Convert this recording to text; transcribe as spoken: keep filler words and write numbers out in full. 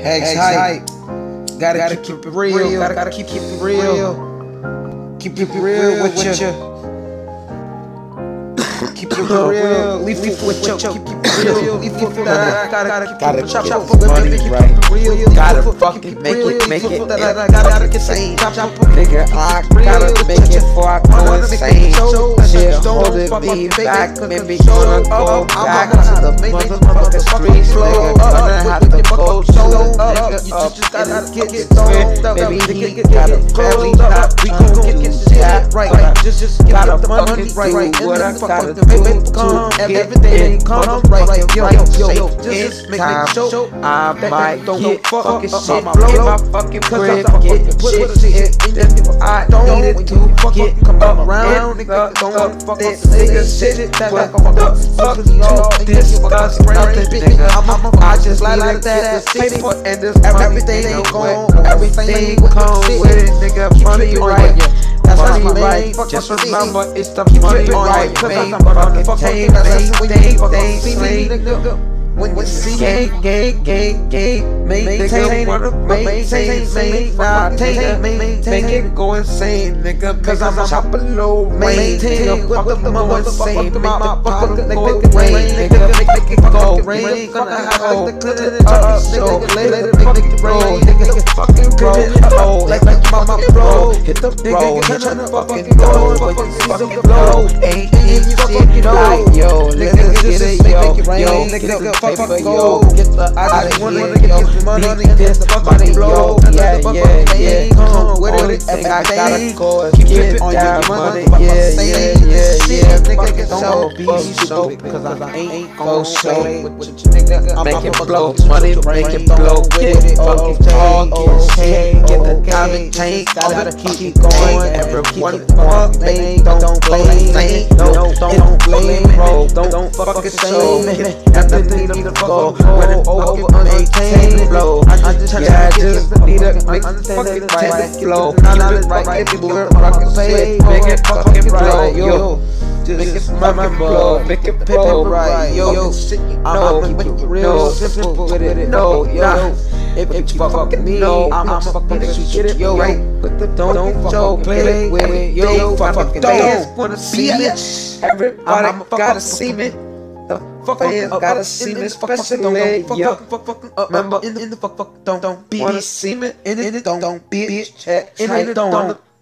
Hex hype. Gotta, gotta keep, keep it real. real. Gotta, gotta keep, keep it real. Keep, keep it real with you. Keep it real. Leave it with you. Keep it real. Leave it with you. Gotta, gotta keep gotta it chop, get chop, this money right. real. Gotta fucking make it, make it gotta get insane. Nigga, I gotta make it before I go insane. Shit holding me back, made me gonna go back to the motherfucking streets. Nigga, gonna have to go show nigga up and get it spit. Maybe he gotta barely not we gon' get that right. Just, just gotta fucking do what I gotta do to get it come right. Yo, yo, yo, just make it show. I might get fucking shit in my fucking crib, get shit in if I needed to get up around nigga, don't fuck this nigga shit that what the fuck to discuss nothing nigga. I just like that, the paper and this everything come, everything come with it nigga, money right. That's money right, just remember it's the money right, babe. Fucking tame, they, they, they, slay, nigga. When you see gang, gang, gang, gang, maintain, maintain, maintain, maintain, maintain, it go insane, nigga. Cause I'm chopping low, maintain, what the motherfucker, make my pocket go rain, nigga, make it go rain. Gonna have to clean it up, so let it fucking roll, nigga, fucking roll, like like mama bro, hit the road, hit the fucking road, fucking blow, ain't you see it like yo, nigga, get it yo, yo, nigga. Paper, yo, get the I just wanna get this money, this fucking blow, yeah, yeah, yeah, come with it, and I gotta go and get that money, yeah, yeah, yeah, yeah, nigga, don't be stupid, cause I ain't gon' show with you, nigga, make it blow, money, make it blow, get it, fucking all, get get the diamond tank, gotta keep going, everyone fuck me, don't blame, no, don't blame, bro, don't fucking show me, everything to go. When it over, maintain flow. I just yeah, just need to make fucking right flow. Keep it right, keep it fucking play, make it fucking right, yo. Just make it fucking flow, make it flow right, yo. I'm keep it real simple with it, no, yo. If you fucking me, I'm fucking get it yo. But the don't show play with it, yo. Fucking dance, wanna see it? Everybody gotta see me. The fuck is gotta see me, especially yo. Remember in the fuck fuck don't don't be wanna see me in it, don't don't bitch, in it don't.